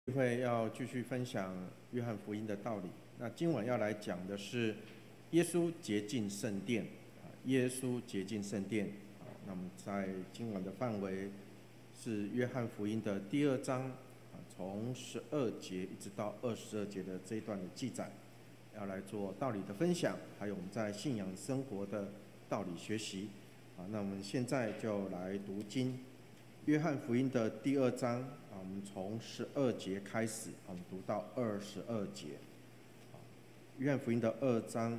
会要继续分享约翰福音的道理。那今晚要来讲的是耶稣洁净圣殿耶稣洁净圣殿那么在今晚的范围是约翰福音的第2章从12节一直到22节的这一段的记载，要来做道理的分享，还有我们在信仰生活的道理学习。那我们现在就来读经。约翰福音的第2章我们从12节开始我们读到22节。约翰福音的2章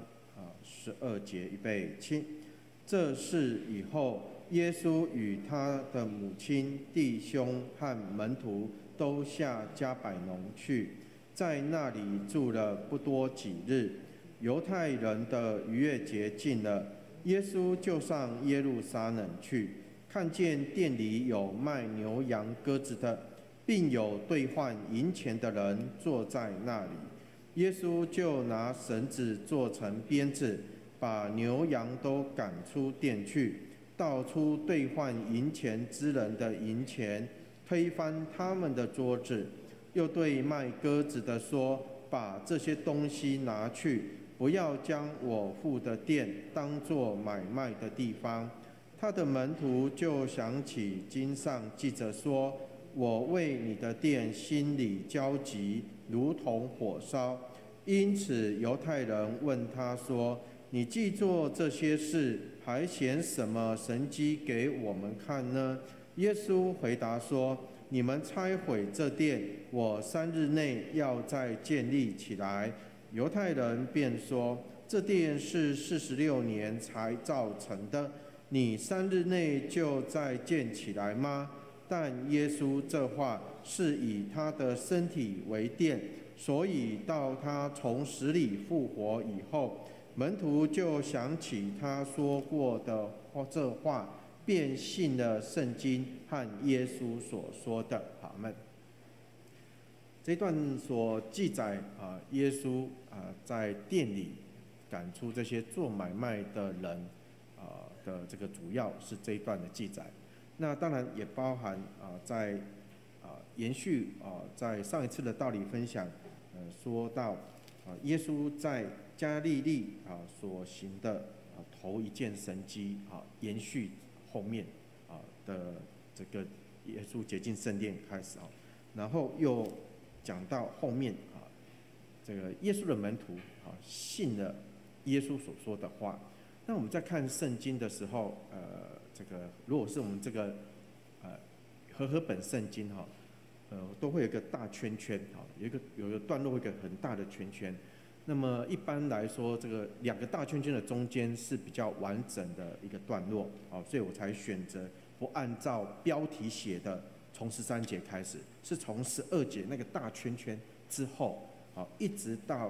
12节，预备起。这事以后，耶稣与他的母亲、弟兄和门徒都下迦百农去，在那里住了不多几日。犹太人的逾越节近了，耶稣就上耶路撒冷去，看见店里有卖牛羊鸽子的，并有兑换银钱的人坐在那里。耶稣就拿绳子做成鞭子，把牛羊都赶出店去，倒出兑换银钱之人的银钱，推翻他们的桌子。又对卖鸽子的说：把这些东西拿去，不要将我父的店当作买卖的地方。他的门徒就想起经上记着说：我为你的殿心里焦急，如同火烧。因此犹太人问他说：你既做这些事，还显什么神迹给我们看呢？耶稣回答说：你们拆毁这殿，我3日内要再建立起来。犹太人便说：这殿是46年才造成的，你3日内就再建起来吗？但耶稣这话是以他的身体为殿，所以到他从死里复活以后，门徒就想起他说过的这话，便信了圣经和耶稣所说的。阿们。这段所记载耶稣在店里赶出这些做买卖的人的这个主要是这一段的记载。那当然也包含在延续在上一次的道理分享说到耶稣在加利利所行的头一件神迹延续后面的这个耶稣洁净圣殿开始然后又讲到后面这个耶稣的门徒信了耶稣所说的话。那我们在看圣经的时候这个如果是我们这个和本圣经都会有一个大圈圈有一个段落会有一个很大的圈圈。那么一般来说，这个2个大圈圈的中间是比较完整的一个段落所以我才选择不按照标题写的从13节开始，是从12节那个大圈圈之后一直到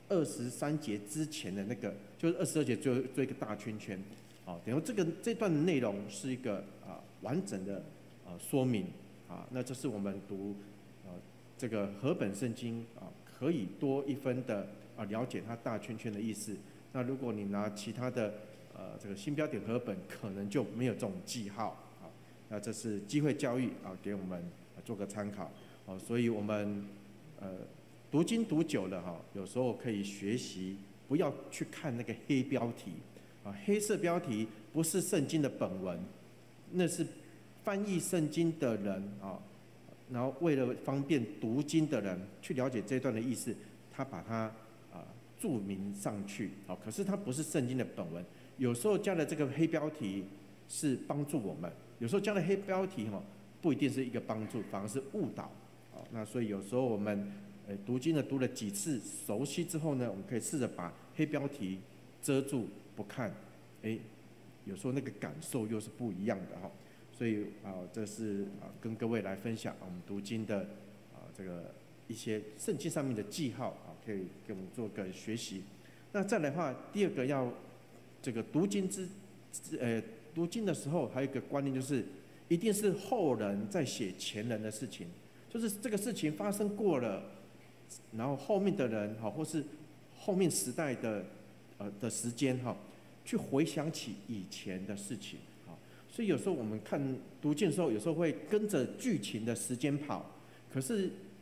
23节之前的那个，就是22节最后一个大圈圈等于这段的内容是一个完整的说明那这是我们读这个和本圣经可以多一分的了解它大圈圈的意思。那如果你拿其他的这个新标点和本，可能就没有这种记号那这是机会教育给我们做个参考所以我们读经读久了有时候可以学习不要去看那个黑标题黑色标题不是圣经的本文，那是翻译圣经的人然后为了方便读经的人去了解这段的意思，他把它注明上去可是它不是圣经的本文。有时候加了这个黑标题是帮助我们，有时候加了黑标题不一定是一个帮助，反而是误导那所以有时候我们读经的读了几次熟悉之后呢，我们可以试着把黑标题遮住不看，有时候那个感受又是不一样的所以这是跟各位来分享我们读经的这个一些圣经上面的记号可以给我们做个学习。那再来的话，第二个要这个读经的时候，还有一个观念就是一定是后人在写前人的事情，就是这个事情发生过了，然后后面的人或是后面时代的时间去回想起以前的事情所以有时候我们看读经的时候，有时候会跟着剧情的时间跑，可是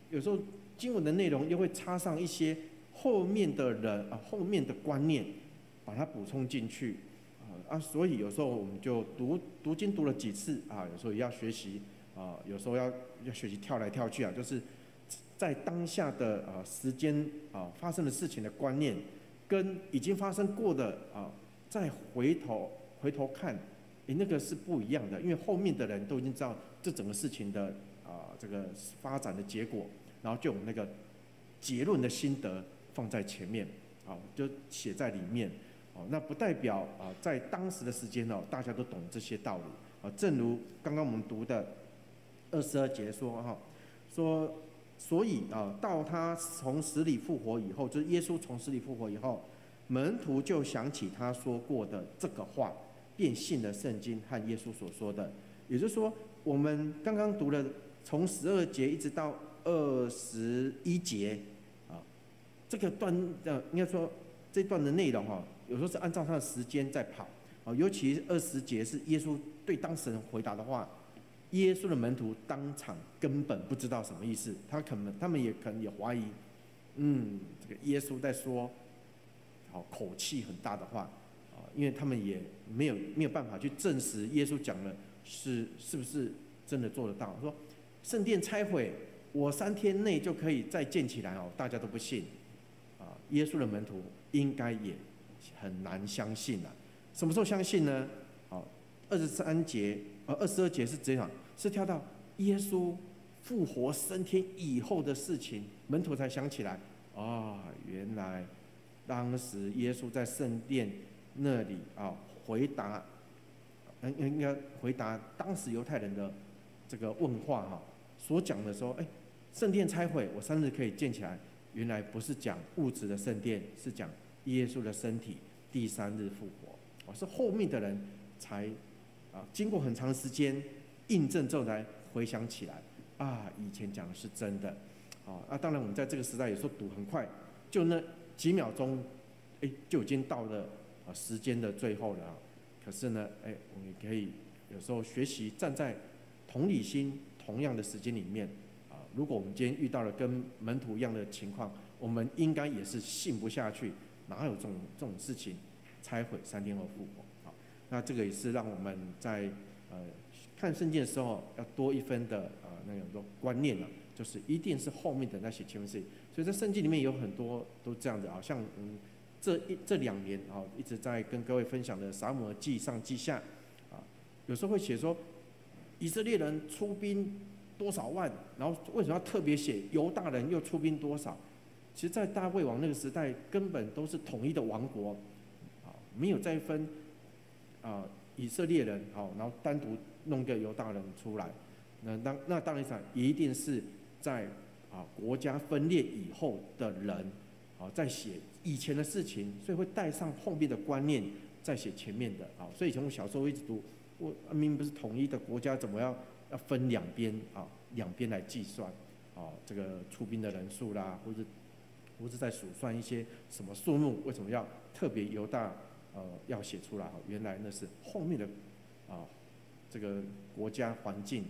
有时候经文的内容又会插上一些后面的人后面的观念，把它补充进去所以有时候我们就读经读了几次有时候也要学习有时候要学习跳来跳去就是在当下的时间发生的事情的观念，跟已经发生过的再回头看，那个是不一样的，因为后面的人都已经知道这整个事情的这个发展的结果，然后就有那个结论的心得放在前面就写在里面那不代表在当时的时间大家都懂这些道理正如刚刚我们读的22节说所以到他从死里复活以后，就是耶稣从死里复活以后，门徒就想起他说过的这个话，便信了圣经和耶稣所说的。也就是说，我们刚刚读了从12节一直到21节这个段应该说这段的内容有时候是按照他的时间在跑尤其20节是耶稣对当事人回答的话。耶稣的门徒当场根本不知道什么意思，他们也可能也怀疑，这个耶稣在说，口气很大的话，因为他们也没有办法去证实耶稣讲的是不是真的做得到。说圣殿拆毁，我3天内就可以再建起来大家都不信，耶稣的门徒应该也很难相信了。什么时候相信呢？22节是这样，是跳到耶稣复活升天以后的事情，门徒才想起来原来当时耶稣在圣殿那里回答，应该回答当时犹太人的这个问话所讲的时候，圣殿拆毁，我3日可以建起来，原来不是讲物质的圣殿，是讲耶稣的身体第3日复活是后面的人才经过很长时间印证之后才回想起来以前讲的是真的当然我们在这个时代有时候读很快，就那几秒钟就已经到了时间的最后了可是呢我们也可以有时候学习站在同理心同样的时间里面如果我们今天遇到了跟门徒一样的情况，我们应该也是信不下去，哪有这种事情，拆毁3天后复活那这个也是让我们在看圣经的时候要多一分的那种观念就是一定是后面的那些前面事情。所以在圣经里面有很多都这样的像这2年一直在跟各位分享的撒母耳记上记下有时候会写说以色列人出兵多少万，然后为什么要特别写犹大人又出兵多少？其实在大卫王那个时代根本都是统一的王国没有再分以色列人然后单独弄个犹大人出来，那当然一定是在国家分裂以后的人在写以前的事情，所以会带上后面的观念，再写前面的所以以前我小时候一直读，我明明不是统一的国家，怎么要分两边来计算这个出兵的人数啦，或者在数算一些什么数目，为什么要特别犹大要写出来原来那是后面的这个国家环境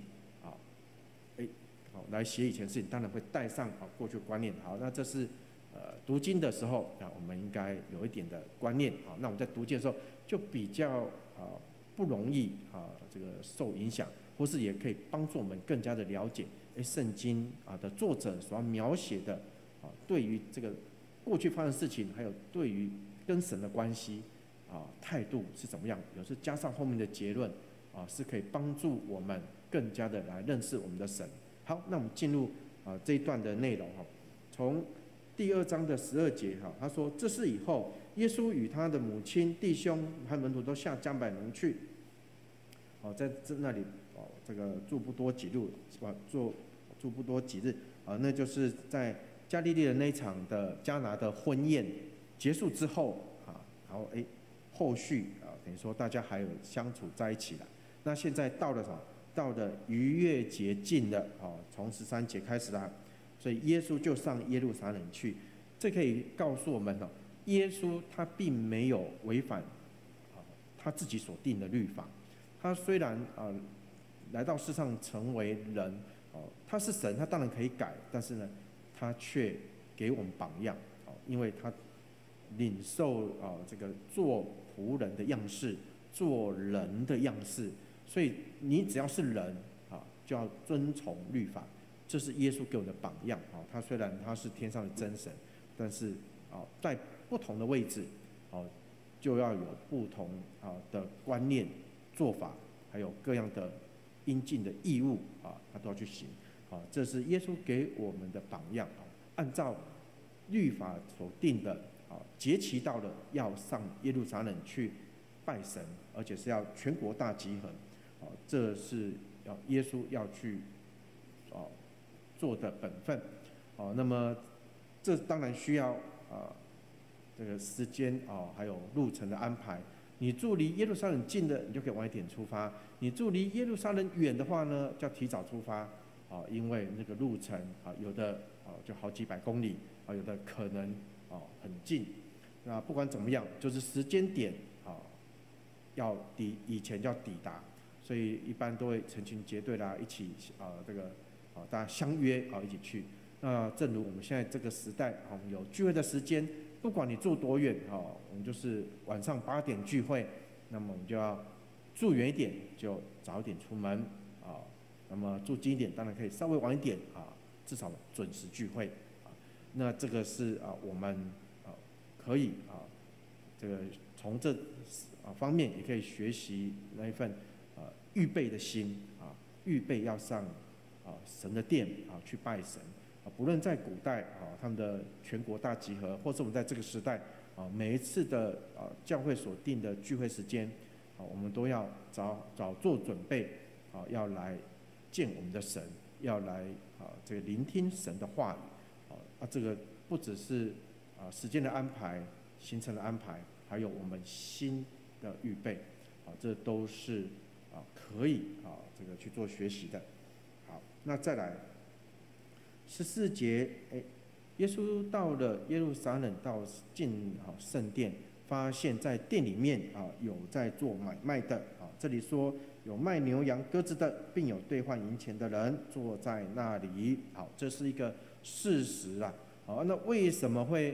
来写以前的事情，当然会带上过去的观念。好，那这是读经的时候我们应该有一点的观念那我们在读经的时候就比较不容易这个受影响，或是也可以帮助我们更加的了解圣经的作者所要描写的对于这个过去发生的事情，还有对于跟神的关系态度是怎么样，有时加上后面的结论是可以帮助我们更加的来认识我们的神。好，那我们进入这一段的内容从第2章的12节他说这事以后，耶稣与他的母亲、弟兄和门徒都下迦百农去在那里这个住不多几日那就是在加利利的那一场的迦拿的婚宴结束之后然后后续等于说大家还有相处在一起了。那现在到了什么？到了逾越节近了从13节开始啦，所以耶稣就上耶路撒冷去。这可以告诉我们耶稣他并没有违反他自己所定的律法。他虽然来到世上成为人， 他是神，他当然可以改，但是呢，他却给我们榜样，因为他领受这个做仆人的样式，做人的样式，所以你只要是人就要遵从律法，这是耶稣给我们的榜样。他虽然他是天上的真神，但是在不同的位置就要有不同的观念、做法，还有各样的应尽的义务他都要去行。这是耶稣给我们的榜样。按照律法所定的节期到了，要上耶路撒冷去拜神，而且是要全国大集合。这是耶稣要去做的本分。那么这当然需要这个时间还有路程的安排。你住离耶路撒冷近的，你就可以晚一点出发；你住离耶路撒冷远的话呢，就要提早出发因为那个路程有的就好几百公里有的可能很近。那不管怎么样，就是时间点要以前就要抵达，所以一般都会成群结队啦，一起这个大家相约一起去。那正如我们现在这个时代我们有聚会的时间，不管你住多远我们就是晚上8点聚会，那么我们就要住远一点就早一点出门那么住近一点当然可以稍微晚一点至少准时聚会那这个是我们可以这个从这方面也可以学习那一份预备的心预备要上神的殿去拜神。不论在古代他们的全国大集合，或是我们在这个时代每一次的教会所定的聚会时间我们都要早做准备要来见我们的神，要来这个聆听神的话语这个不只是时间的安排、行程的安排，还有我们心的预备这都是可以这个去做学习的。好，那再来14节，耶稣到了耶路撒冷，到进圣殿，发现在殿里面有在做买卖的这里说有卖牛羊鸽子的，并有兑换银钱的人坐在那里。好，这是一个事实那为什么会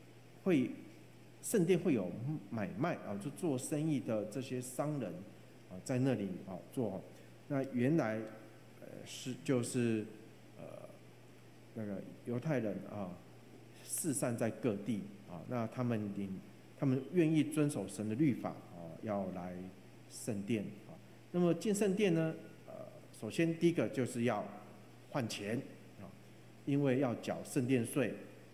圣殿会有买卖就做生意的这些商人在那里做？那原来就是那个犹太人四散在各地那他们愿意遵守神的律法要来圣殿那么进圣殿呢首先第一个就是要换钱因为要缴圣殿税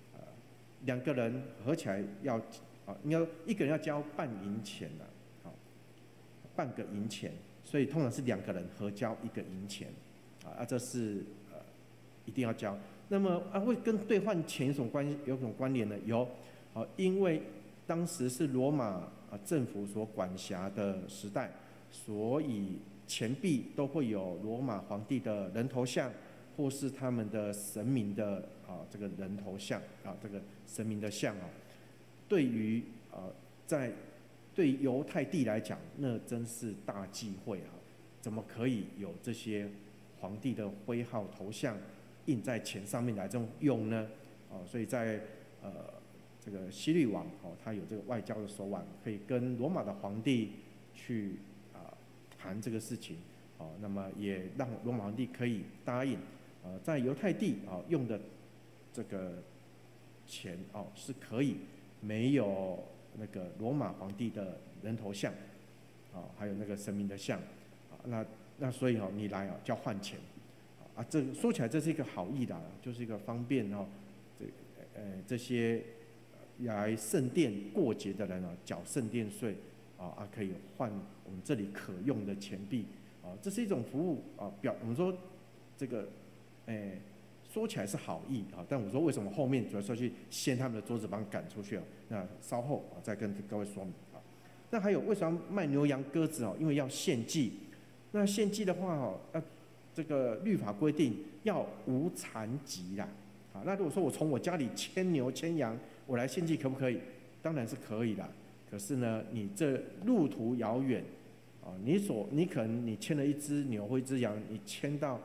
2个人合起来要应该一个人要交半银钱半个银钱，所以通常是2个人合交1个银钱这是一定要交。那么会跟兑换钱有什么关联呢？有因为当时是罗马政府所管辖的时代，所以钱币都会有罗马皇帝的人头像，或是他们的神明的这个人头像这个神明的像对于对犹太地来讲，那真是大忌讳怎么可以有这些皇帝的徽号头像印在钱上面来这么用呢？所以在这个希律王他有这个外交的手腕，可以跟罗马的皇帝去谈这个事情那么也让罗马皇帝可以答应在犹太地用的这个钱是可以没有那个罗马皇帝的人头像还有那个神明的像那所以你来就要换钱这说起来这是一个好意的就是一个方便这些来圣殿过节的人缴圣殿税可以换我们这里可用的钱币这是一种服务我们说这个说起来是好意但我说为什么后面主要说去掀他们的桌子把他们赶出去那稍后再跟各位说明那还有为什么要卖牛羊鸽子因为要献祭。那献祭的话这个律法规定要无残疾啦那如果说我从我家里牵牛牵羊我来献祭可不可以？当然是可以啦。可是呢你这路途遥远你可能你牵了一只牛或一只羊，你牵到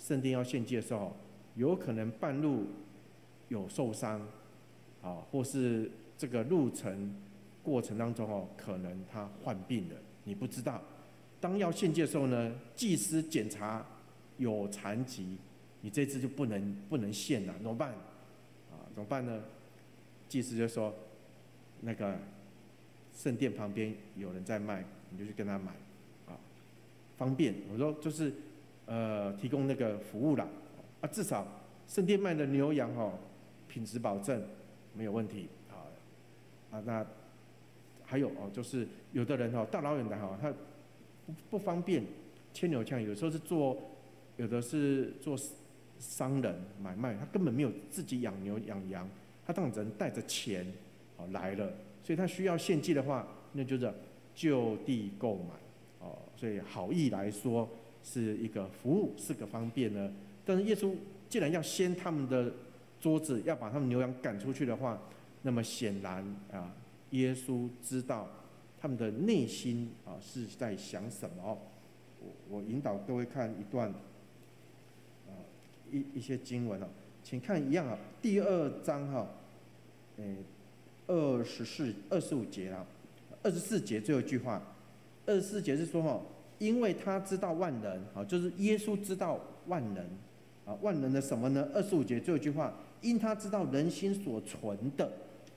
圣殿要献祭的时候，有可能半路有受伤，或是这个路程过程当中可能他患病了，你不知道。当要献祭的时候呢，祭司检查有残疾，你这次就不能献了，怎么办？怎么办呢？祭司就说，那个圣殿旁边有人在卖，你就去跟他买，方便。我说就是提供那个服务啦，至少圣殿卖的牛羊品质保证没有问题那还有就是有的人大老远的他不方便牵牛牵羊，有时候是有的是做商人买卖，他根本没有自己养牛养羊，他当然只能带着钱来了，所以他需要献祭的话，那就是就地购买所以好意来说是一个服务，是个方便呢。但是耶稣既然要掀他们的桌子，要把他们牛羊赶出去的话，那么显然耶稣知道他们的内心是在想什么。我引导各位看一段一些经文请看一样第2章25节24节最后一句话，24节是说因为他知道万人就是耶稣知道万人万人的什么呢？25节最后一句话，因他知道人心所存的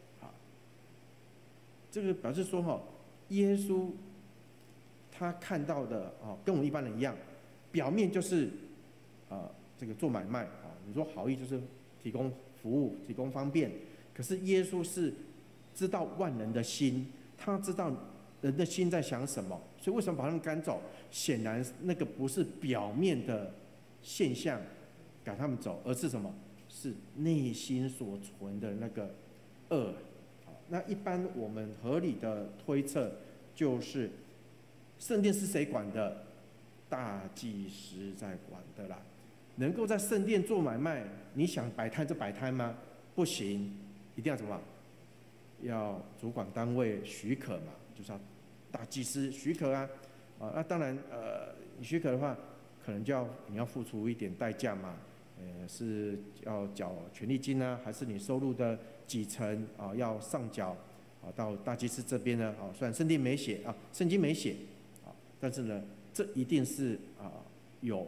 这个表示说耶稣他看到的跟我们一般人一样，表面就是这个做买卖你说好意就是提供服务提供方便，可是耶稣是知道万人的心，他知道人的心在想什么，所以为什么把他们赶走？显然那个不是表面的现象赶他们走，而是什么？是内心所存的那个恶。那一般我们合理的推测就是圣殿是谁管的？大祭司在管的啦。能够在圣殿做买卖，你想摆摊就摆摊吗？不行，一定要什么？要主管单位许可嘛，就是要大祭司许可那当然你许可的话，可能你要付出一点代价嘛，是要缴权利金还是你收入的几成要上缴到大祭司这边呢虽然圣经没写圣经没写但是呢，这一定是有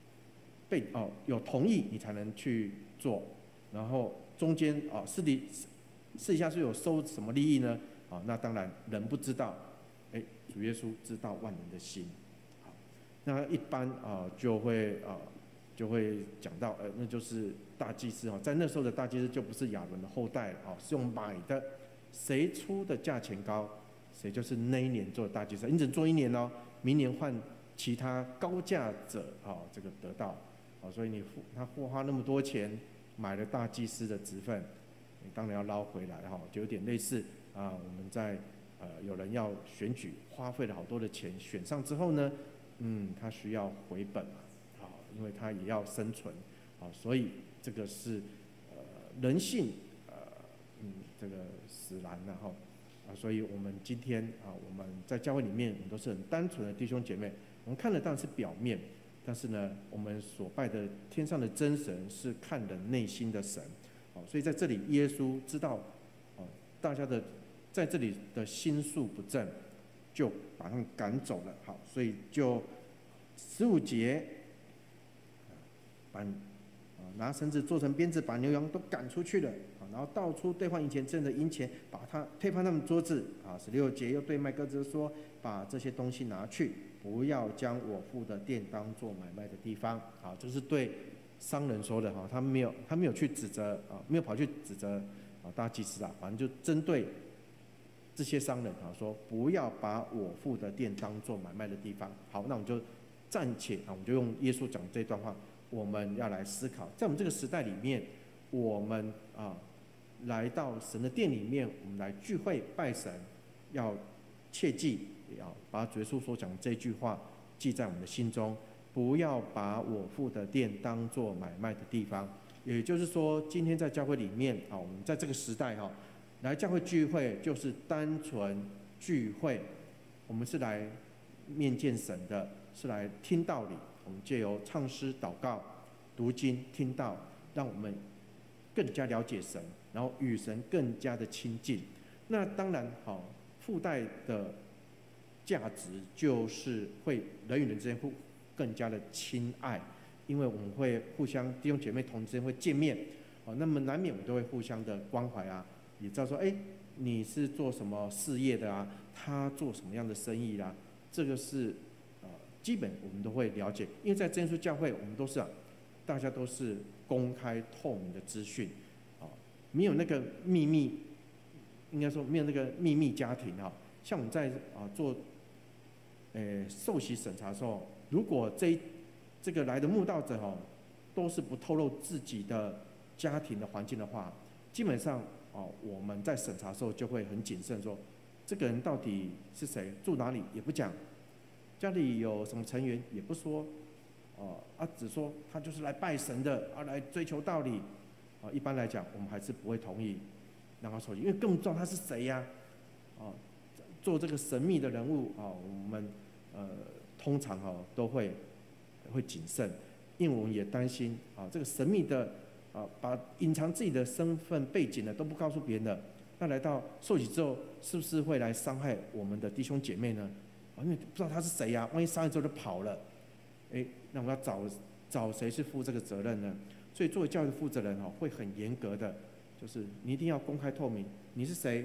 同意你才能去做，然后中间私底下是有收什么利益呢？那当然人不知道，主耶稣知道万人的心。那一般就会讲到那就是大祭司在那时候的大祭司就不是亚伦的后代是用买的，谁出的价钱高，谁就是那一年做的大祭司。你只做1年明年换其他高价者这个得到所以他花那么多钱买了大祭司的职分，你当然要捞回来就有点类似我们在有人要选举，花费了好多的钱，选上之后呢，他需要回本因为他也要生存所以这个是人性这个使然所以我们今天我们在教会里面，我们都是很单纯的弟兄姐妹，我们看的当然是表面，但是呢，我们所拜的天上的真神是看人内心的神所以在这里耶稣知道大家的在这里的心术不正，就把他们赶走了所以就15节拿绳子做成鞭子，把牛羊都赶出去了然后倒出兑换银钱挣的银钱，把它推翻他们桌子16节又对卖鸽子说，把这些东西拿去，不要将我父的店当作买卖的地方这是对商人说的他没有去指责没有跑去指责大祭司反正就针对这些商人说不要把我父的店当作买卖的地方。好，那我们就暂且我们就用耶稣讲这段话，我们要来思考，在我们这个时代里面，我们来到神的殿里面，我们来聚会拜神，要切记要把主耶稣所讲的这句话记在我们的心中，不要把我父的殿当作买卖的地方。也就是说，今天在教会里面我们在这个时代来教会聚会就是单纯聚会，我们是来面见神的，是来听道理，我们藉由唱诗祷告读经、听道，让我们更加了解神，然后与神更加的亲近。那当然，附带的价值就是会人与人之间会更加的亲爱，因为我们会互相弟兄姐妹同之间会见面，那么难免我们都会互相的关怀啊，也知道说，你是做什么事业的啊？他做什么样的生意啦？这个是基本我们都会了解，因为在真耶稣教会，我们都是大家都是公开透明的资讯，没有那个秘密，应该说没有那个秘密家庭啊。像我们在做受洗审查的时候，如果这个来的慕道者都是不透露自己的家庭的环境的话，基本上我们在审查的时候就会很谨慎，说这个人到底是谁，住哪里也不讲，家里有什么成员也不说，只说他就是来拜神的，来追求道理，一般来讲我们还是不会同意让他受洗，因为更不知道他是谁呀，做这个神秘的人物我们通常都会谨慎，因为我们也担心这个神秘的把隐藏自己的身份背景的都不告诉别人的，那来到受洗之后，是不是会来伤害我们的弟兄姐妹呢？因为不知道他是谁呀，万一伤害之后就跑了，那我们要找谁去负这个责任呢？所以作为教育的负责人会很严格的，就是你一定要公开透明，你是谁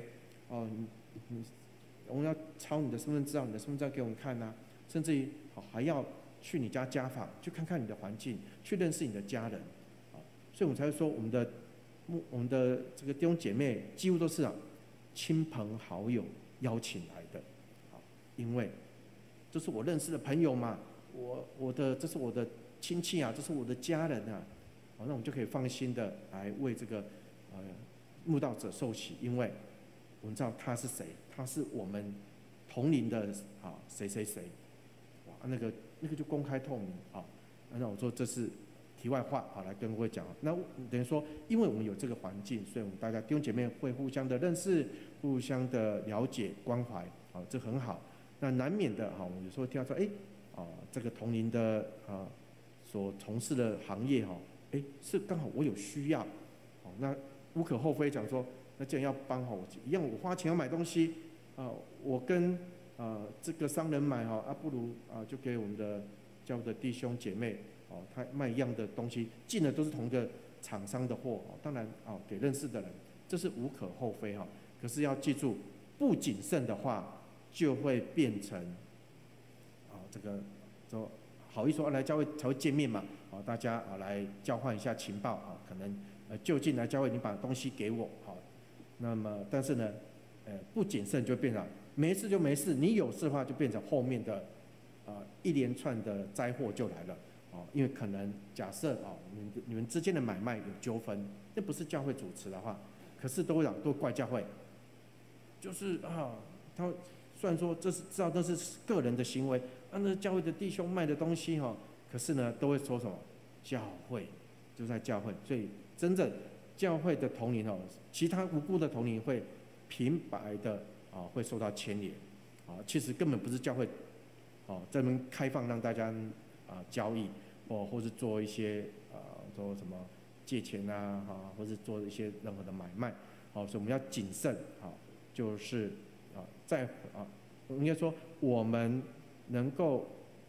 我们要抄你的身份证，你的身份证给我们看啊，甚至于还要去你家家访，去看看你的环境，去认识你的家人，所以我们才会说我们的这个弟兄姐妹几乎都是亲朋好友邀请来的，因为这是我认识的朋友嘛，这是我的亲戚啊，这是我的家人啊，那我们就可以放心的来为这个慕道者受洗，因为我们知道他是谁，他是我们同龄的谁谁谁，那个就公开透明那我说这是题外话来跟各位讲，那等于说，因为我们有这个环境，所以我们大家弟兄姐妹会互相的认识，互相的了解关怀，这很好。那难免的我们有时候听到说，这个同龄的所从事的行业是刚好我有需要，那无可厚非讲说，那既然要帮我一样，我花钱要买东西我跟这个商人买不如就给我们的教会的弟兄姐妹他卖一样的东西，进的都是同一个厂商的货当然给认识的人，这是无可厚非可是要记住，不谨慎的话，就会变成这个说好意说来教会才会见面嘛大家来交换一下情报可能就近来教会你把东西给我那么但是呢不谨慎就变成没事就没事，你有事的话就变成后面的一连串的灾祸就来了因为可能假设你们之间的买卖有纠纷，那不是教会主持的话，可是都怪教会，就是他虽然说知道这是个人的行为那教会的弟兄卖的东西可是呢都会说什么教会就在教会，所以真正教会的同龄其他无辜的同龄会平白的会受到牵连其实根本不是教会这边开放让大家交易或是做一些做什么借钱或是做一些任何的买卖所以我们要谨慎就是在应该说我们能够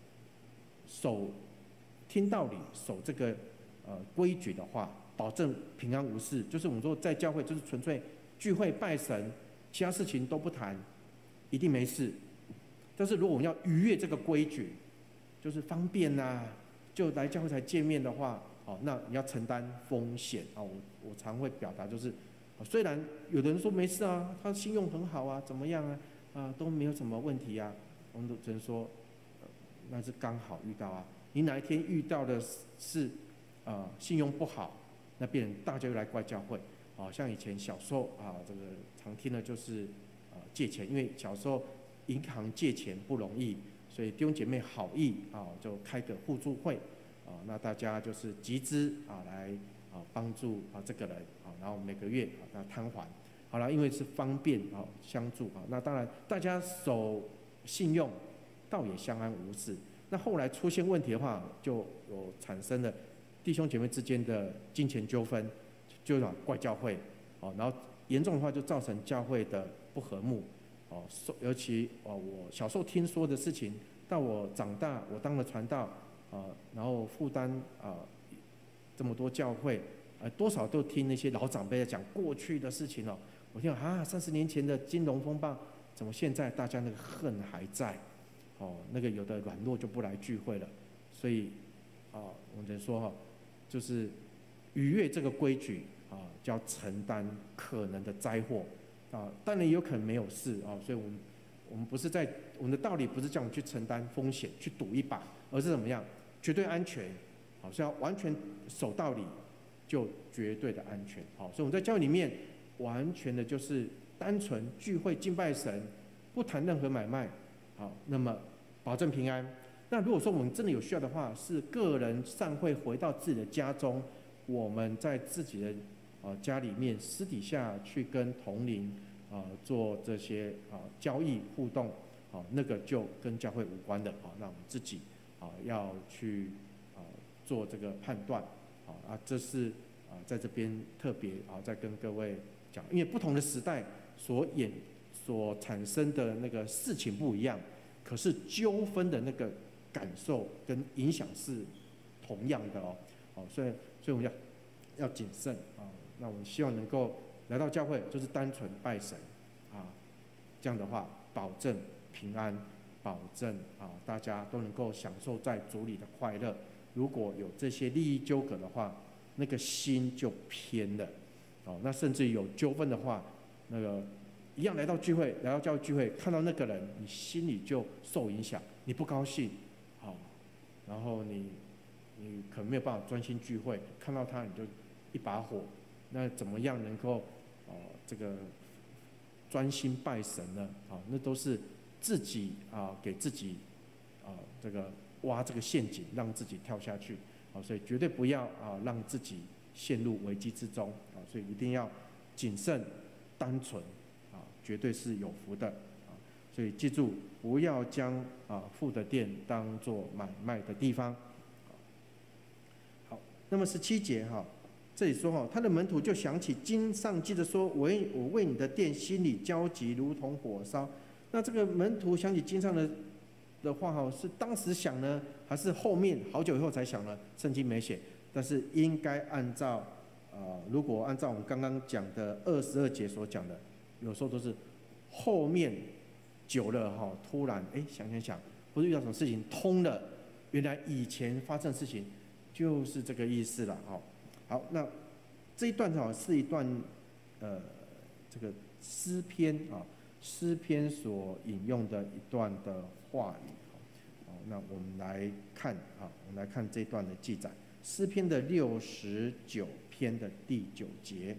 听道理守这个规矩的话，保证平安无事，就是我们说在教会就是纯粹聚会拜神，其他事情都不谈，一定没事。但是如果我们要逾越这个规矩，就是方便就来教会才见面的话那你要承担风险我常会表达就是，虽然有的人说没事他信用很好怎么样都没有什么问题我们都只能说那是刚好遇到你哪一天遇到的是信用不好，那别人大家又来怪教会像以前小时候这个常听的就是借钱，因为小时候银行借钱不容易，所以弟兄姐妹好意就开个互助会那大家就是集资来帮助这个人然后每个月他摊还好了，因为是方便相助那当然大家守信用倒也相安无事。那后来出现问题的话，就有产生了弟兄姐妹之间的金钱纠纷，就怪教会，然后严重的话就造成教会的不和睦，尤其我小时候听说的事情，到我长大，我当了传道，然后负担这么多教会，多少都听那些老长辈在讲过去的事情我听30年前的金融风暴，怎么现在大家那个恨还在？那个有的软弱就不来聚会了，所以我们说就是逾越这个规矩就要承担可能的灾祸当然也有可能没有事所以我们不是在我们的道理不是叫我们去承担风险去赌一把，而是怎么样绝对安全，是要完全守道理就绝对的安全所以我们在教会里面完全的就是单纯聚会敬拜神，不谈任何买卖，那么保证平安。那如果说我们真的有需要的话，是个人散会回到自己的家中，我们在自己的家里面私底下去跟同龄做这些交易互动，那个就跟教会无关的那我们自己要去做这个判断这是在这边特别再跟各位讲，因为不同的时代所产生的那个事情不一样，可是纠纷的那个感受跟影响是同样的所以我们要谨慎那我们希望能够来到教会就是单纯拜神这样的话保证平安，保证大家都能够享受在主里的快乐。如果有这些利益纠葛的话，那个心就偏了那甚至有纠纷的话，那个一样来到教会聚会，看到那个人，你心里就受影响，你不高兴然后你可能没有办法专心聚会，看到他你就一把火，那怎么样能够这个专心拜神呢那都是自己给自己这个挖这个陷阱，让自己跳下去所以绝对不要让自己陷入危机之中所以一定要谨慎单纯绝对是有福的所以记住，不要将父的殿当作买卖的地方。好，那么17节这里说他的门徒就想起经上记着说，我为你的殿心里焦急，如同火烧。那这个门徒想起经上的话是当时想呢，还是后面好久以后才想呢？圣经没写，但是应该按照如果按照我们刚刚讲的22节所讲的，有时候都是后面久了突然想，或者遇到什么事情通了，原来以前发生的事情就是这个意思了好，那这一段是一段这个诗篇诗篇所引用的一段的话语那我们来看这一段的记载，诗篇的69篇的第9节。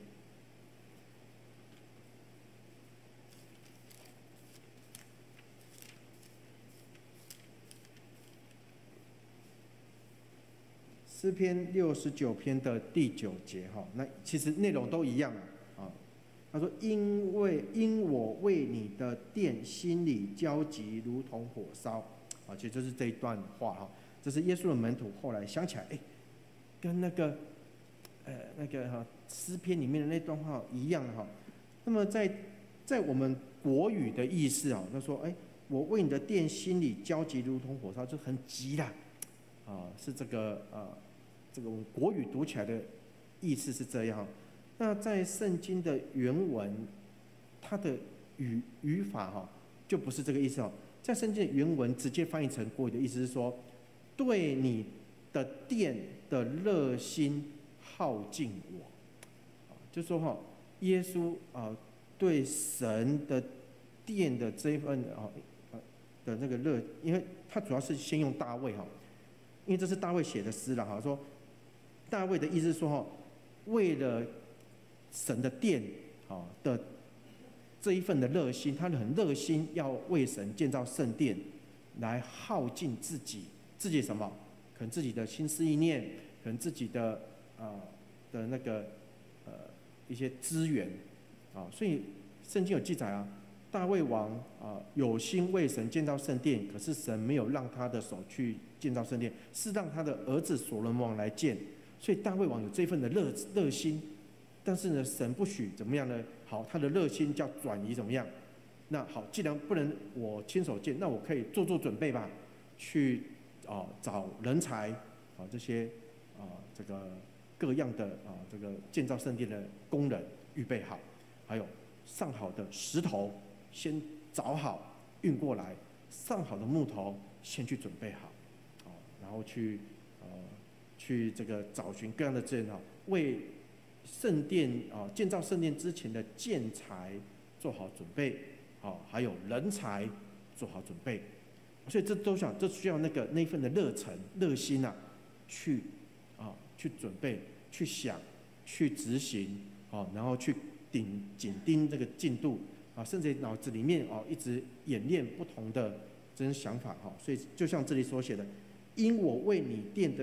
诗篇69篇的第9节那其实内容都一样他说因我为你的殿心里焦急，如同火烧其实就是这一段话这是耶稣的门徒后来想起来跟那个诗篇里面的那段话一样那么在我们国语的意思他说我为你的殿心里焦急，如同火烧，就很急啦是这个我们国语读起来的意思是这样那在圣经的原文，它的语法就不是这个意思在圣经的原文直接翻译成国语的意思是说，对你的殿的热心耗尽我就说耶稣对神的殿的这一份的那个热，因为他主要是先用大卫因为这是大卫写的诗了说大卫的意思是说为了神的殿的这一份的热心，他很热心要为神建造圣殿，来耗尽自己什么？可能自己的心思意念，可能自己的那个一些资源所以圣经有记载大卫王有心为神建造圣殿，可是神没有让他的手去建造圣殿，是让他的儿子所罗门王来建所以大卫王有这份的热心，但是呢，神不许怎么样呢？好，他的热心叫转移怎么样？那好，既然不能我亲手建，那我可以做准备吧，去找人才这些这个各样的这个建造圣殿的工人预备好，还有上好的石头先找好运过来，上好的木头先去准备好，然后去这个找寻各样的资源为圣殿建造圣殿之前的建材做好准备，还有人才做好准备，所以这需要那一份的热心去准备、去想、去执行，然后去紧盯这个进度甚至脑子里面一直演练不同的这种想法所以就像这里所写的。因我为你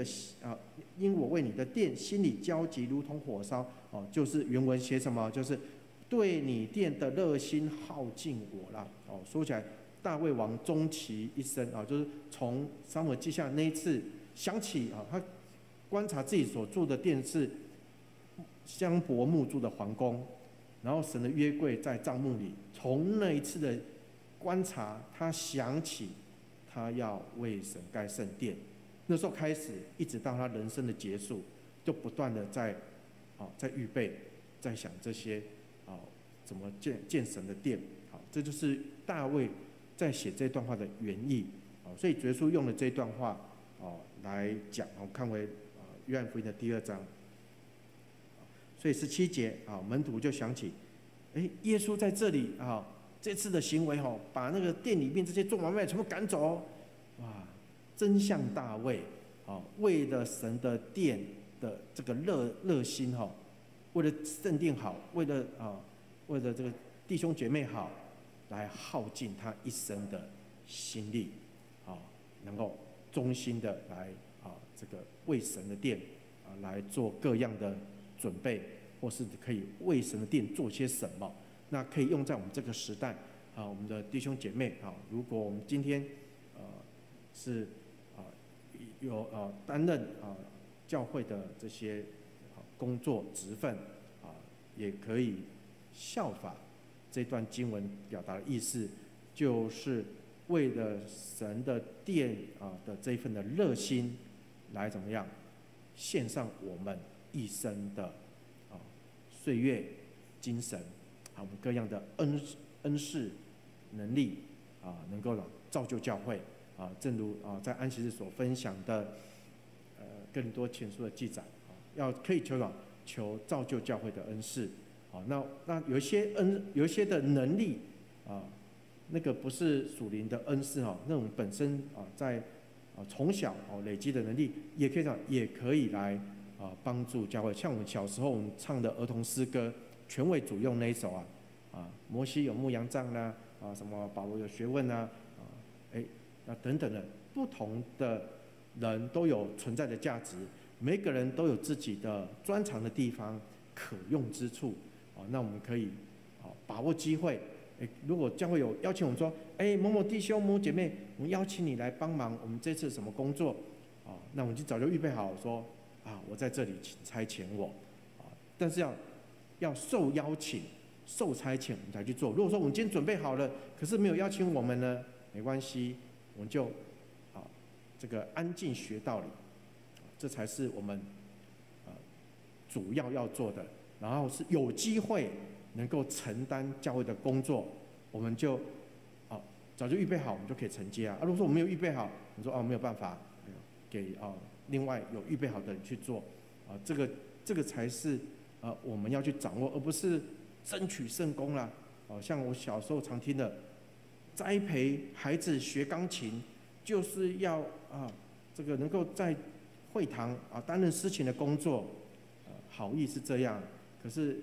的殿心里焦急，如同火烧就是原文写什么？就是对你殿的热心耗尽我了说起来，大卫王终其一生就是从撒母耳记下那一次想起他观察自己所住的殿是香柏木筑的皇宫，然后神的约柜在帐幕里，从那一次的观察，他想起。他要为神盖圣殿，那时候开始，一直到他人生的结束，就不断的在预备，在想这些怎么建神的殿。这就是大卫在写这段话的原意。所以主耶稣用了这段话来讲，看为约翰福音的第2章。所以17节门徒就想起，耶稣在这里这次的行为把那个店里面这些做买卖全部赶走，哇！真像大卫为了神的殿的这个热心为了圣殿好，为了这个弟兄姐妹好，来耗尽他一生的心力能够忠心的来这个为神的殿来做各样的准备，或是可以为神的殿做些什么。那可以用在我们这个时代我们的弟兄姐妹如果我们今天是有担任教会的这些工作职分也可以效法这段经文表达的意思，就是为了神的殿的这一份的热心来怎么样献上我们一生的岁月、精神我们各样的恩赐能力能够造就教会正如在安息日所分享的哥林多前书的记载可以求造就教会的恩赐那有一些的能力那个不是属灵的恩赐那种本身在从小累积的能力也可以来帮助教会。像我们小时候我们唱的儿童诗歌全为主用那一首摩西有牧羊杖啦什么保罗有学问等等的，不同的人都有存在的价值，每个人都有自己的专长的地方、可用之处那我们可以把握机会。如果教会有邀请我们说，某某弟兄、某某姐妹，我们邀请你来帮忙我们这次什么工作那我们就早就预备好说我在这里，请差遣我但是要受邀请、受差遣我们才去做。如果说我们今天准备好了，可是没有邀请我们呢，没关系，我们就这个安静学道理这才是我们主要做的。然后是有机会能够承担教会的工作，我们就早就预备好，我们就可以承接如果说我们没有预备好，你说没有办法给另外有预备好的人去做这个才是我们要去掌握，而不是争取圣功啦像我小时候常听的，栽培孩子学钢琴，就是要这个能够在会堂担任司琴的工作好意是这样，可是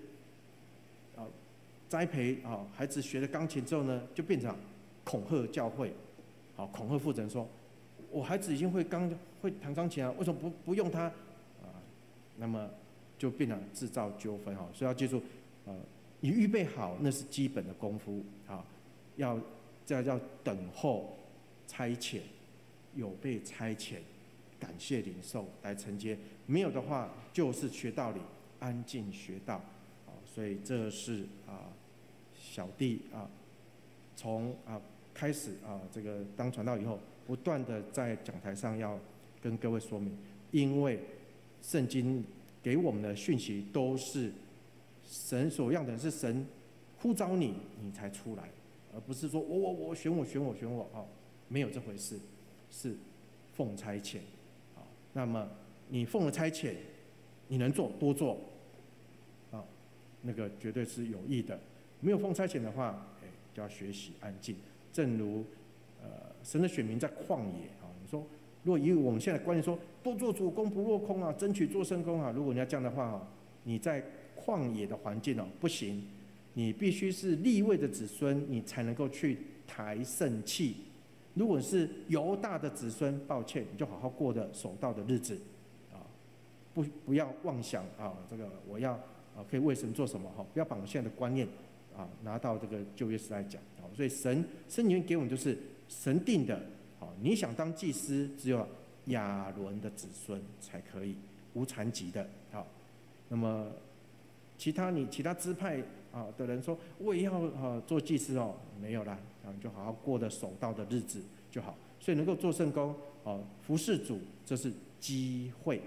栽培孩子学了钢琴之后呢，就变成恐吓教会恐吓负责人说，我孩子已经会弹钢琴为什么不用他那么就变成制造纠纷所以要记住你预备好那是基本的功夫要等候差遣，有被差遣感谢领受来承接，没有的话就是学道理，安静学道。所以这是小弟从开始这个当传道以后，不断的在讲台上要跟各位说明，因为圣经给我们的讯息都是神所要的，是神呼召你，你才出来，而不是说我选我没有这回事，是奉差遣。那么你奉了差遣，你能做多做，那个绝对是有益的。没有奉差遣的话，就要学习安静。正如神的选民在旷野你说如果以我们现在的观念说多做主工不落空争取做圣工如果你要这样的话你在旷野的环境不行，你必须是利未的子孙，你才能够去抬圣器。如果是犹大的子孙，抱歉，你就好好过的守道的日子不要妄想这个我要可以为神做什么不要把我们现在的观念拿到这个旧约时代讲所以圣经里面给我们就是神定的你想当祭司，只有亚伦的子孙才可以，无残疾的那么其他支派的人说我也要做祭司没有啦你就好好过的守道的日子就好。所以能够做圣工服侍主，这是机会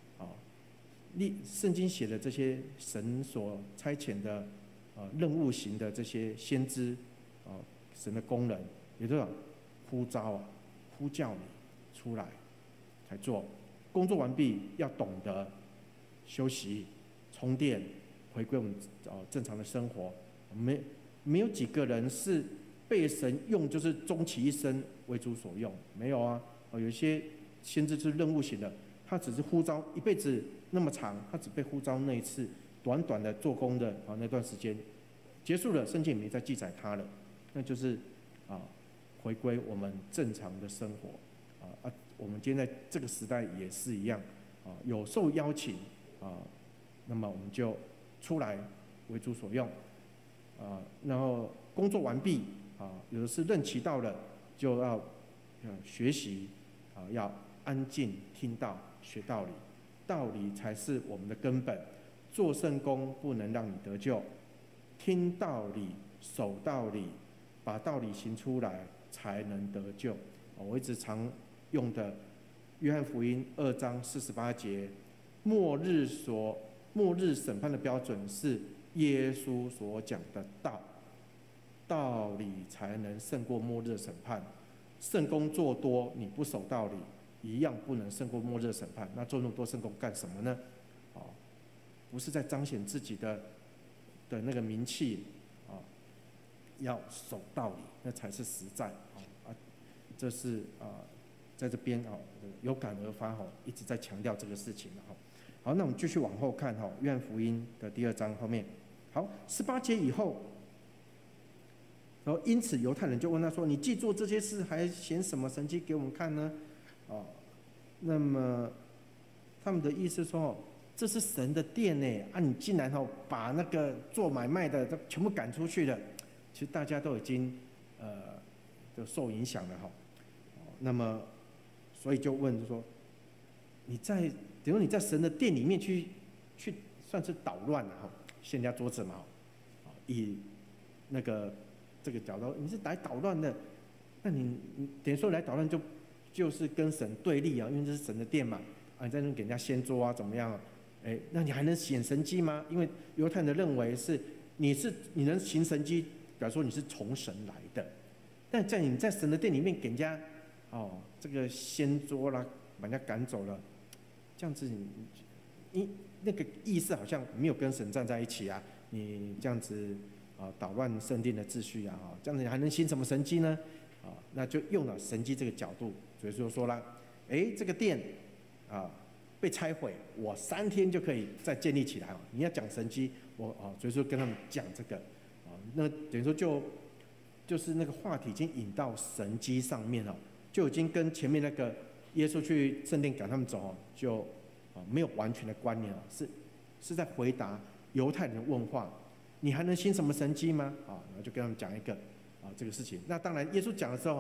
圣经写的这些神所差遣的任务型的这些先知神的工人，也就是呼召呼叫你出来才做。工作完毕要懂得休息充电，回归我们正常的生活。没有几个人是被神用就是终其一生为主所用，没有有一些先知是任务型的，他只是呼召一辈子那么长，他只被呼召那一次短短的做工的那段时间结束了，圣经也没再记载他了，那就是回归我们正常的生活我们今天在这个时代也是一样有受邀请那么我们就出来为主所用然后工作完毕有的是任期到了，就要学习要安静听道学道理，道理才是我们的根本。做圣工不能让你得救，听道理守道理，把道理行出来才能得救。我一直常用的约翰福音2章48节，末日审判的标准是耶稣所讲的道，道理才能胜过末日审判。圣工做多，你不守道理，一样不能胜过末日审判。那做那么多圣工干什么呢？不是在彰显自己的那个名气要守道理，那才是实在这是在这边有感而发一直在强调这个事情好，那我们继续往后看约翰福音的第2章后面。好，18节以后，然后因此犹太人就问他说：“你既做这些事，还显什么神迹给我们看呢？”那么他们的意思说：“这是神的殿呢，你竟然把那个做买卖的都全部赶出去了。”其实大家都已经就受影响了那么所以就问就说：“等于你在神的殿里面去算是捣乱了掀人家桌子嘛以那个这个角度，你是来捣乱的，那你等于说来捣乱就是跟神对立因为这是神的殿嘛你在那给人家掀桌怎么样那你还能显神迹吗？因为犹太人认为是你能行神迹，表示说你是从神来的，但你在神的殿里面给人家这个掀桌啦，把人家赶走了，这样子你那个意思好像没有跟神站在一起你这样子捣乱圣殿的秩序这样子你还能行什么神迹呢？那就用了神迹这个角度，所以说啦，这个殿被拆毁，我3天就可以再建立起来你要讲神迹，所以说跟他们讲这个那等于说就是那个话题已经引到神迹上面就已经跟前面那个耶稣去圣殿赶他们走就没有完全的关联是在回答犹太人的问话，你还能行什么神迹吗？然后就跟他们讲一个这个事情。那当然耶稣讲的时候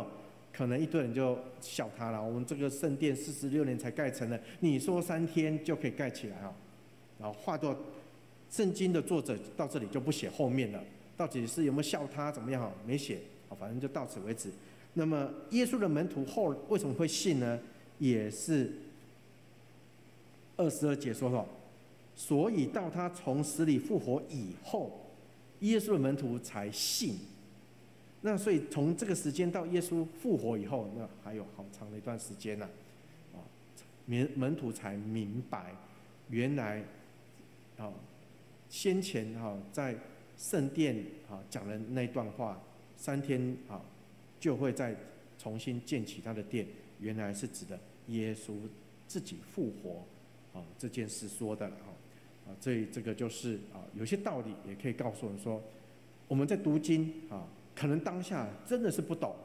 可能一堆人就笑他了。我们这个圣殿46年才盖成了，你说3天就可以盖起来啊？然后话到圣经的作者到这里就不写后面了，到底是有没有笑他怎么样？没写，反正就到此为止。那么耶稣的门徒后为什么会信呢？也是22节说所以到他从死里复活以后，耶稣的门徒才信。那所以从这个时间到耶稣复活以后，那还有好长的一段时间呢，门徒才明白，原来先前在圣殿讲的那段话，3天就会再重新建起他的殿，原来是指的耶稣自己复活这件事说的了这个就是有些道理也可以告诉我们说，我们在读经可能当下真的是不懂，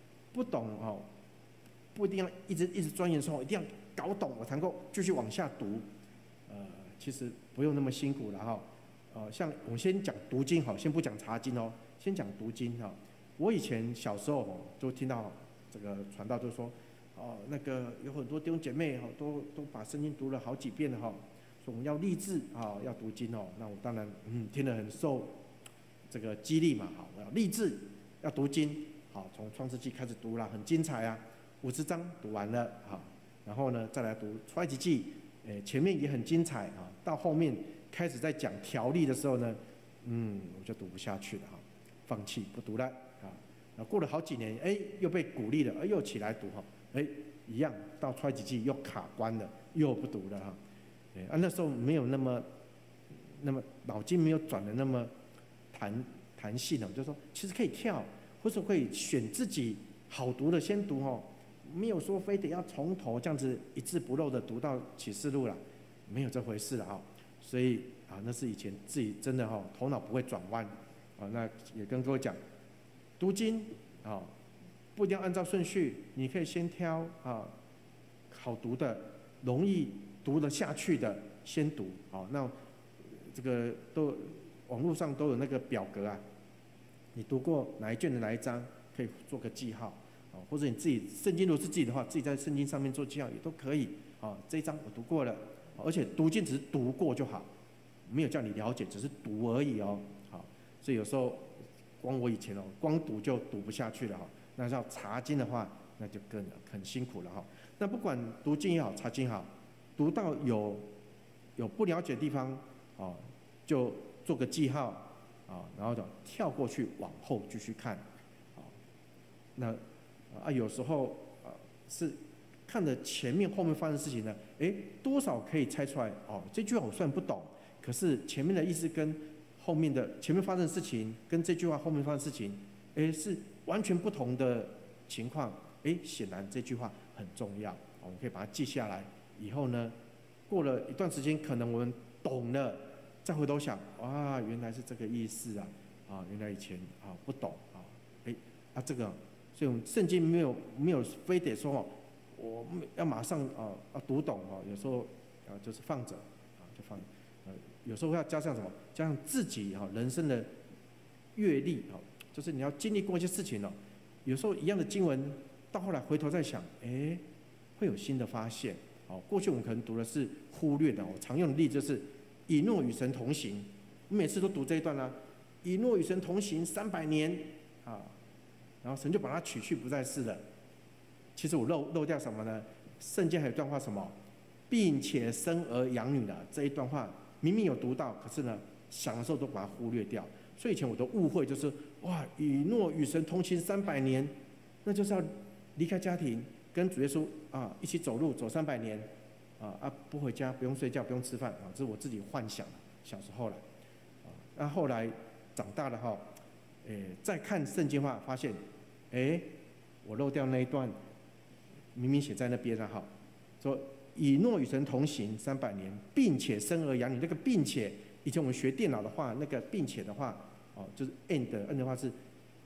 不一定要一直钻研说，一定要搞懂我才能够继续往下读。其实不用那么辛苦了像我们先讲读经先不讲查经先讲读经我以前小时候就听到这个传道就说，那个有很多弟兄姐妹都把圣经读了好几遍了说我们要立志要读经那我当然听得很受这个激励嘛我要立志要读经从创世纪开始读了，很精彩50章读完了然后呢再来读出埃及记，前面也很精彩到后面开始在讲条例的时候呢，我就读不下去了放弃不读了过了好几年，又被鼓励了，又起来读一样到出埃及记又卡关了，又不读了那时候没有那么脑筋没有转的那么弹性就说其实可以跳，或者可以选自己好读的先读没有说非得要从头这样子一字不漏的读到启示录了，没有这回事了所以那是以前自己真的头脑不会转弯那也跟各位讲，读经不一定要按照顺序，你可以先挑好读的、容易读得下去的先读那这个网络上都有那个表格你读过哪一卷的哪一章，可以做个记号或者你自己圣经如果是自己的话，自己在圣经上面做记号也都可以这一章我读过了，而且读经只是读过就好，没有叫你了解，只是读而已所以有时候光我以前光读就读不下去了那要查经的话，那就更很辛苦了那不管读经也好，查经也好，读到有不了解的地方就做个记号然后就跳过去往后继续看那有时候是看着前面后面发生的事情呢，多少可以猜出来这句话我虽然不懂，可是前面的意思跟后面的前面发生的事情跟这句话后面发生的事情是完全不同的情况，显然这句话很重要我们可以把它记下来，以后呢过了一段时间可能我们懂了，再回头想原来是这个意思原来以前不懂这个所以我们圣经没有非得说我要马上要读懂有时候就是放着就放有时候要加上什么，加上自己人生的阅历就是你要经历过一些事情有时候一样的经文到后来回头再想会有新的发现过去我们可能读的是忽略的我常用的例子就是以诺与神同行，我每次都读这一段以诺与神同行300年然后神就把他取去不再是了。其实我漏掉什么呢？圣经还有一段话什么，并且生儿养女了，这一段话明明有读到，可是呢想的时候都把它忽略掉。所以以前我的误会就是以诺与神同行300年，那就是要离开家庭，跟主耶稣一起走路走300年不回家，不用睡觉，不用吃饭这是我自己幻想的小时候了那后来长大了再看圣经话，发现我漏掉那一段，明明写在那边说以诺与神同行300年，并且生儿养女。那个并且，以前我们学电脑的话，那个并且的话就是 and 的话是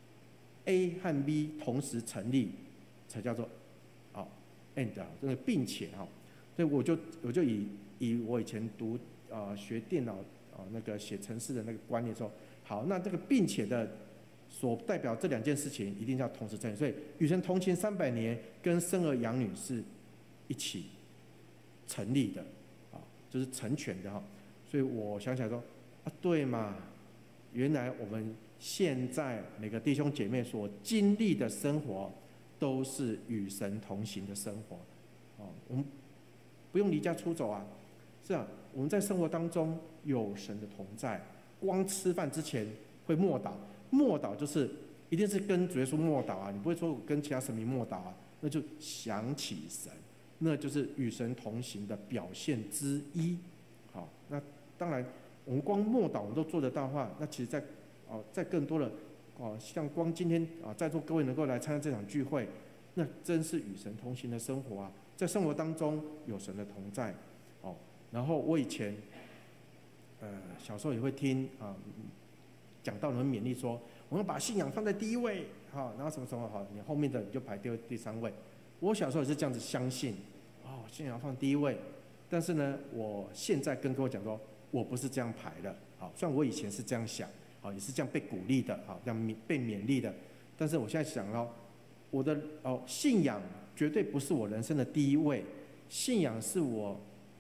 A 和 B 同时成立才叫做and 这个并且所以我就以我以前读学电脑那个写程式的那个观念说，好，那这个并且的所代表这两件事情一定要同时成全。所以与神同行300年跟生儿养女是一起成立的，就是成全的哈。所以我想起来说对嘛，原来我们现在每个弟兄姐妹所经历的生活，都是与神同行的生活。我们不用离家出走啊，是啊，我们在生活当中有神的同在。光吃饭之前会默祷，默祷就是一定是跟主耶稣默祷啊，你不会说跟其他神明默祷啊，那就想起神，那就是与神同行的表现之一。好，那当然我们光默祷我们都做得到的话，那其实在更多的像光今天在座各位能够来参加这场聚会，那真是与神同行的生活啊，在生活当中有神的同在。然后我以前小时候也会听讲道人勉励说，我们把信仰放在第一位，然后什么什么你后面的你就排第3位。我小时候也是这样子相信，信仰放第一位。但是呢，我现在跟各位讲说，我不是这样排的。虽然我以前是这样想，也是这样被鼓励的，这样被勉励的。但是我现在想到，我的信仰绝对不是我人生的第一位，信仰是我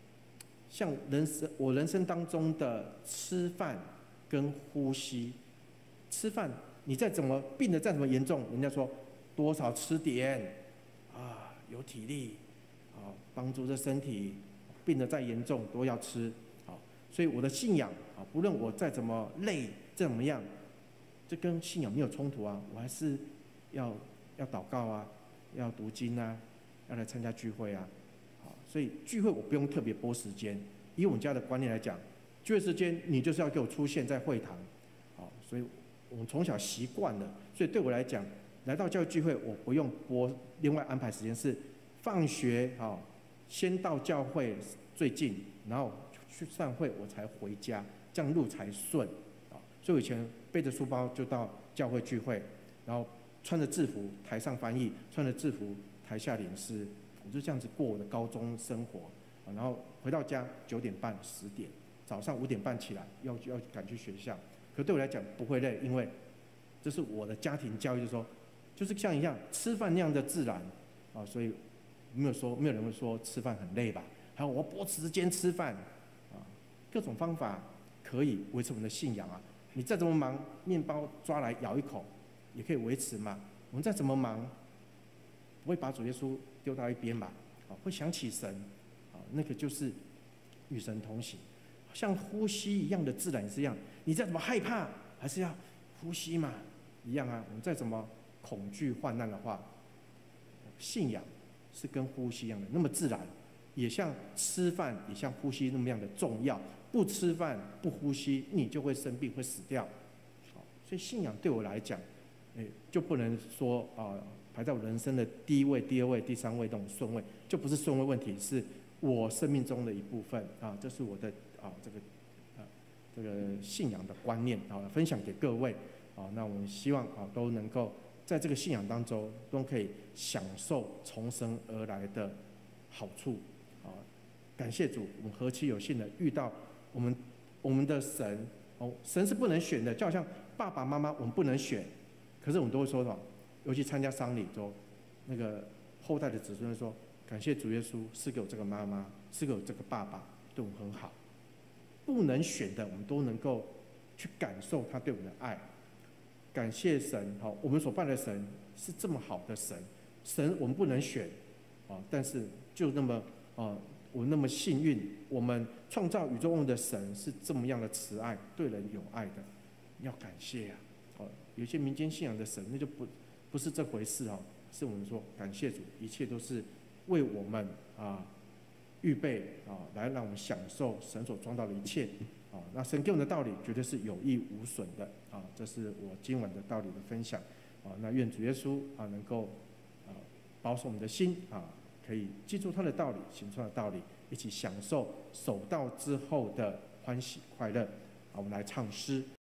人生当中的吃饭跟呼吸。吃饭，你再怎么病得再怎么严重，人家说多少吃点有体力帮助这身体，病得再严重都要吃。所以我的信仰不论我再怎么累再怎么样，这跟信仰没有冲突啊，我还是要祷告啊，要读经啊，要来参加聚会啊。所以聚会我不用特别拨时间，以我们家的观念来讲，聚会时间你就是要给我出现在会堂。所以我们从小习惯了，所以对我来讲，来到教会聚会我不用另外安排时间，是放学先到教会最近，然后去散会我才回家，这样路才顺。所以我以前背着书包就到教会聚会，然后穿着制服台上翻译，穿着制服台下领诗，我就这样子过我的高中生活。然后回到家9点半10点，早上5点半起来要赶去学校。可对我来讲不会累，因为这是我的家庭教育，就是像一样吃饭那样的自然。所以没有人会说吃饭很累吧？还有我拨时间吃饭各种方法可以维持我们的信仰啊。你再怎么忙，面包抓来咬一口也可以维持嘛。我们再怎么忙，不会把主耶稣丢到一边吧？会想起神，那个就是与神同行。像呼吸一样的自然也是一样，你再怎么害怕，还是要呼吸嘛，一样啊。我们再怎么恐惧患难的话，信仰是跟呼吸一样的那么自然，也像吃饭也像呼吸那么样的重要。不吃饭不呼吸，你就会生病会死掉。所以信仰对我来讲，就不能说排在我人生的第1位、第2位、第3位这种顺位，就不是顺位问题，是我生命中的一部分这是我的这个信仰的观念分享给各位那我们希望都能够在这个信仰当中都可以享受从神而来的好处感谢主，我们何其有幸的遇到我们的神神是不能选的，就好像爸爸妈妈我们不能选，可是我们都会说尤其参加丧礼中，那个后代的子孙说，感谢主耶稣赐给我这个妈妈，赐给我这个爸爸，对我们很好。不能选的我们都能够去感受他对我们的爱。感谢神我们所拜的神是这么好的神我们不能选但是就那么我们那么幸运，我们创造宇宙万物的神是这么样的慈爱，对人有爱的，要感谢有些民间信仰的神那就不是这回事是我们说感谢主，一切都是为我们预备来让我们享受神所创造的一切那神给我们的道理绝对是有益无损的这是我今晚的道理的分享那愿主耶稣能够保守我们的心可以记住他的道理，行出他的道理，一起享受守道之后的欢喜快乐我们来唱诗。